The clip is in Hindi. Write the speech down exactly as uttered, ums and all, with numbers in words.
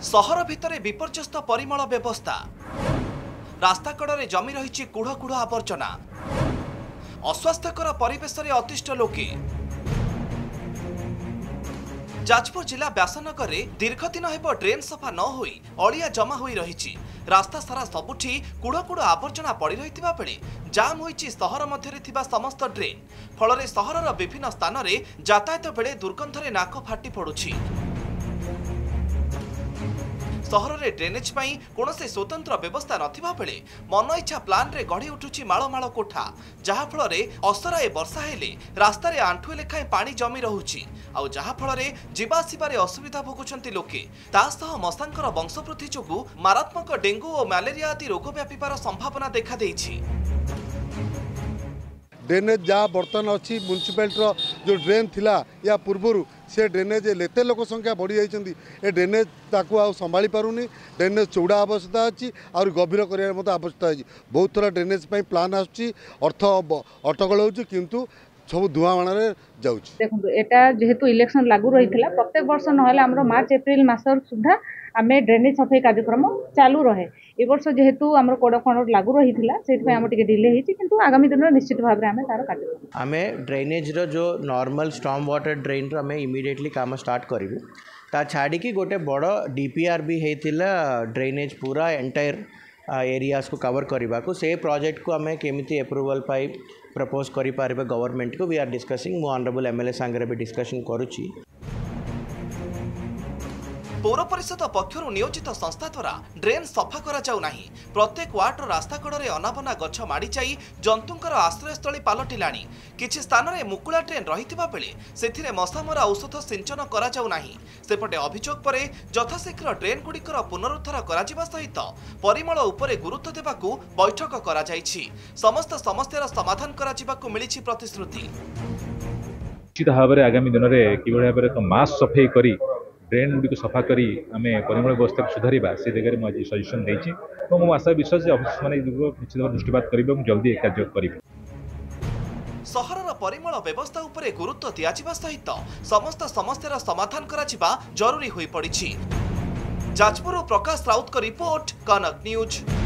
सहर भितर विपर्यस्त परिमल व्यवस्था रास्ता कड़े जमी रही कूढ़ कूढ़ आवर्जना अस्वास्थ्यकर परिवेश में अतिष्ठ लोके। जाजपुर जिला व्यासनगर में दीर्घ दिन हेब ड्रेन सफा न होई अलिया जमा होई रही रास्ता सारा सबुठी कूढ़ कूढ़ आवर्जना पड़ रही बेले जाम होईची सहर मध्य थिबा समस्त ड्रेन फल सहरर विभिन्न स्थान में यातायात बेले दुर्गंधरे नाक फाटी पड़ुछि। सहर में ड्रेनेज पाई कौनसी स्वतंत्र व्यवस्था नथिबा बेले मन इच्छा प्लान रे गढ़ी उठुछि माଳ माଳ कोठा जहा फल असराए वर्षा हेले रास्ता रे आंठुए लेखाएं पानी जमी रहुछि आउ जहा फल जीवा आसिबारे असुविधा भोगुछंती लोके। तासह मशांकर वंशवृद्धि जोगु मारात्मक डेंगू और मलेरिया आदि रोग व्यापिबार संभावना देखा देइछि। ड्रेनेज जहाँ बर्तमान अच्छी म्यूनिसिपालिटी जो ड्रेन थिला या पूर्वर से ड्रेनेज लेते लोक संख्या बढ़ी जाती ए ड्रेनेज ताकू आ संभाली पारुनी ड्रेनेज चौड़ा आवश्यकता अच्छी और गभीर करार आवश्यकता अच्छी बहुत थोड़ा ड्रेनेज प्लान आसुच्ची अर्थ अटकल होची किंतु सब धुआं जाउची। देखो एटा जेहेतु इलेक्शन लागू रही प्रत्येक वर्ष ना मार्च एप्रिल मास सुधा आम ड्रेनेज सफाई कार्यक्रम चालू रहे ए वर्ष जेहेतु आम कोड़ खंड लागू रही है डिले होती आगामी दिन में निश्चित भाव में आम तार कार्यक्रम आम ड्रेनेज रो जो नॉर्मल स्टॉर्म वाटर ड्रेन रो आम इमिडिएटली काम स्टार्ट करूँ ता छाड़ी गोटे बड़ डीपीआर भी होता ड्रेनेज पूरा एंटायर एरियाज को कवर करने को से प्रोजेक्ट को आम केमिति अप्रूवल पाई प्रपोज करि पारिबे गवर्नमेंट को वी आर डिस्कसिंग मो ऑनरेबल एमएलए सांगरे भी डिस्कशन करूची। पौर परिषद पक्षर नियोजित संस्था द्वारा ड्रेन सफा करा जाउ नाही प्रत्येक वार्डर रास्ता कड़े अनाबना गछ माड़ी जाई जंतुंकर आश्रयस्थली पालटिलाणी किछि स्थान में मुकुला ड्रेन रहिथिबा बेले सेथिरे मशामरा औषध सिंचन करा जाउ नाही सेपटे अभियोग परे यथाशीघ्र ड्रेन गुड़िकर पुनरुद्धार करा जिबा सहित परिमल उपरे गुरुत्व देबाकू बैठक करा जाइछि। समस्त समस्यार समाधान करा जिबाकू मिलिछि प्रतिश्रुति। निश्चित भाव में आगामी दिन में कि तो मास सफाई करी ड्रेन गुड़ी सफा करी आम परिमल व्यवस्था को सुधारिबा से जगह मुझे सजेसन देछि तो मो आशा विश्वास ऑफिस माने निश्चित दृष्टिपात करिबे जल्दी कार्य करिबे। सहरर परिमल व्यवस्था उपरे गुरुत्व दियाजिबा सहित समस्त समस्यार समाधान करा जिबा जरूरी होई पड़िछि। जाजपुर प्रकाश राउत को रिपोर्ट कनक न्यूज।